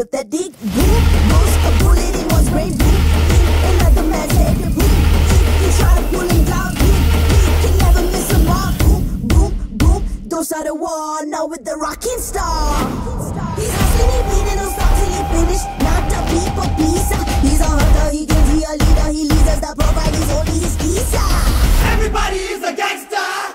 pathetic. Boom, goes a bullet in one's brain. Boom, another man's head. Boom, you try to pull him down. Boom, can never miss a mark. Boom, boom, boom, don't start a war now with the rocking star. He's hustling and beating, don't stop till he finish. Not a people pizza. He's a hunter, he can be a leader. He leads us, the provide is only his visa. Everybody is a gangster.